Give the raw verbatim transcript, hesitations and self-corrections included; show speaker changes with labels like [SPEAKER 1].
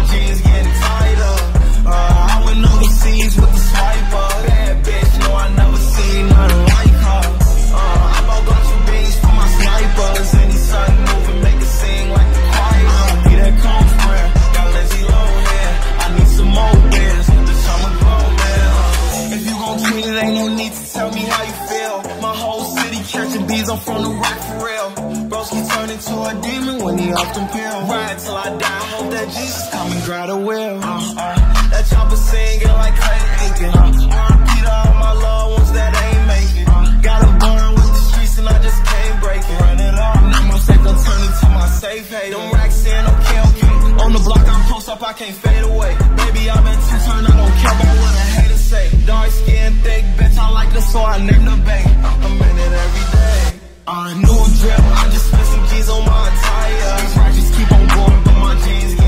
[SPEAKER 1] jeans getting tighter. Uh, I went overseas with the swiper. Bad bitch, no, I never seen nothing like her. Uh, I bought guns for beans for my snipers. Any sudden moving make it sing like the choir. I don't need that comb friend, got Lindsay Lohan. I need some more beers, the summer glow, man. Uh, if you gon' tweet it, ain't no need to tell me how you feel. My whole city catching bees, I'm from the rock for real. Broski turned into a demon when he off them pills. Ride till I die, hope that Jesus come and grab the wheel. Uh, uh, that chopper singing like Clay Aiken. Uh, R I P to all my loved ones that ain't make it. Uh, got a burn with the streets and I just can't break it. Run it up, now my safe done turn into my safe haven. Them racks in, okay, okay. On the block I post up, I can't fade away. Baby, I've been too turned, I don't care about what a hater say. Dark skin, thick, bitch, I like her, so I named her babe. I'm in it every day. Uh, new drip, I just spent some G's on my attire. These ratchets keep on going, but my jeans